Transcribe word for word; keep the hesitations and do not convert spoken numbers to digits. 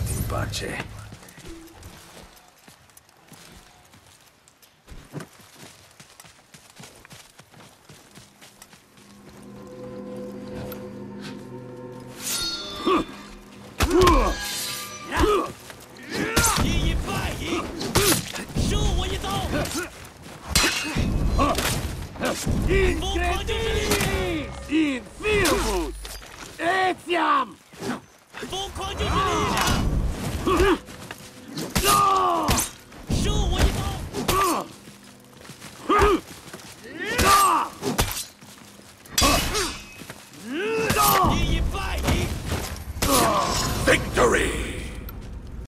in pace. Incredibilis! Infirmus! Etiam! 疯狂就是力量！